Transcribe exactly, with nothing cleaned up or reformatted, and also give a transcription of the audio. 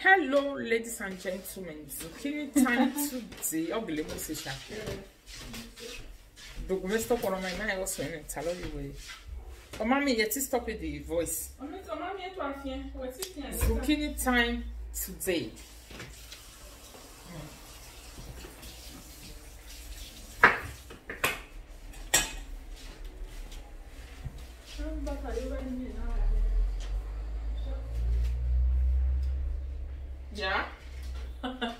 Hello, ladies and gentlemen. Zukini time today. I'll be able to say document stop on my mind. Also, in tell you way. Oh, mommy, yet stop with the voice. Zukini time today. Yeah.